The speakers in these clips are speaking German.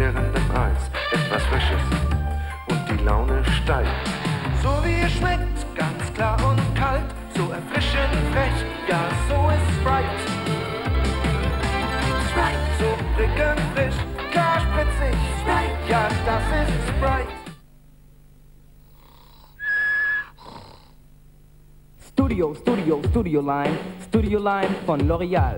während dem Eis etwas Frisches und die Laune steigt. So wie es schmeckt, ganz klar und kalt, so erfrischend frech, ja so ist Sprite. Sprite, so prickelnd frisch, klar spritzig, Sprite, ja das ist Sprite. Studio Line von L'Oreal.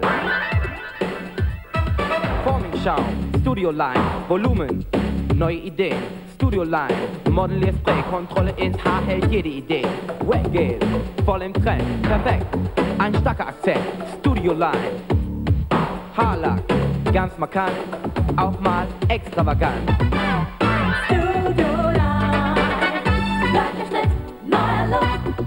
Formingschaum, Studio Line, Volumen, neue Ideen. Studio Line, Modellierspray, Kontrolle ins Haar hält jede Idee. Wackgel, voll im Trend, perfekt, ein starker Akzent. Studio Line, Haarlack, ganz markant, auch mal extravagant. Studio Line, neuer Schnitt, neuer Look.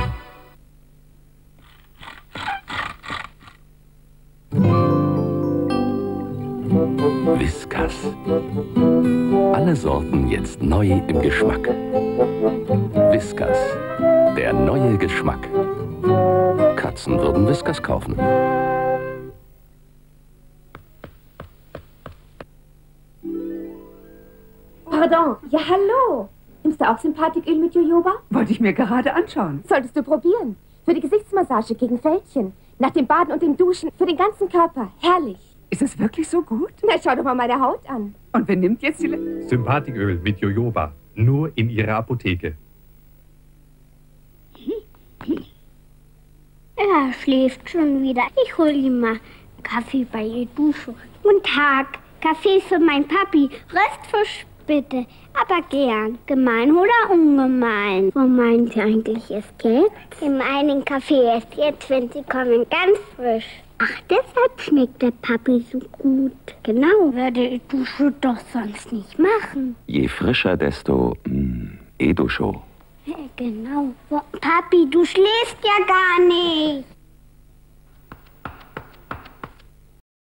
Whiskas. Alle Sorten jetzt neu im Geschmack. Whiskas. Der neue Geschmack. Katzen würden Whiskas kaufen. Pardon, ja hallo. Nimmst du auch Sympathiköl mit Jojoba? Wollte ich mir gerade anschauen. Solltest du probieren. Für die Gesichtsmassage gegen Fältchen. Nach dem Baden und dem Duschen. Für den ganzen Körper. Herrlich. Ist es wirklich so gut? Na, schau doch mal meine Haut an. Und wer nimmt jetzt die... Sympathiköl mit Jojoba. Nur in Ihrer Apotheke. Er schläft schon wieder. Ich hol ihm mal Kaffee bei ihr Dusche. Guten Tag. Kaffee für mein Papi. Röstfisch bitte. Aber gern. Gemein oder ungemein? Wo meinen Sie eigentlich es geht? Gemeinen Kaffee erst jetzt, wenn Sie kommen, ganz frisch. Ach, deshalb schmeckt der Papi so gut. Genau, würde die Dusche doch sonst nicht machen. Je frischer, desto Eduscho. Genau. Papi, du schläfst ja gar nicht.